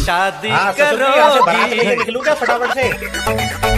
शादी हाँ, यहाँ से बारात करोगी। लेके निकलूं क्या फटाफट से?